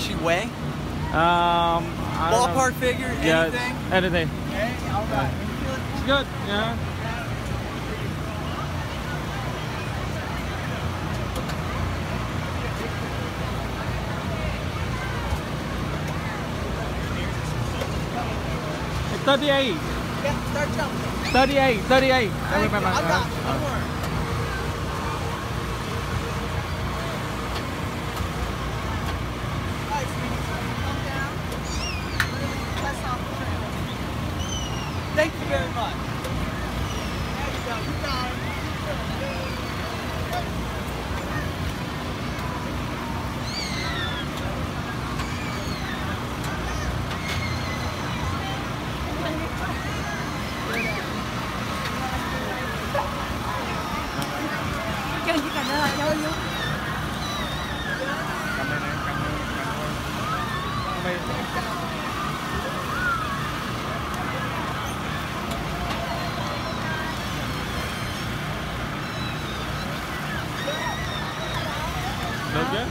she weigh? I don't know. Ballpark figure? Yeah, Anything? anything. Okay, all right. You feel it? It's good. Yeah. It's 38. Yeah, start jumping. 38. 38. I remember. I got you. Don't worry. All right, sweetie. Calm down. Press off the trail. Thank you very much. There you go. You got it. Chân chỉ cần là chơi luôn. Cầm đây nè, cầm đây. Được chứ?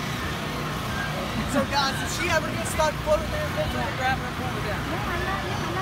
So guys, if she ever gets stuck floating there, feel free to grab her and pull her down.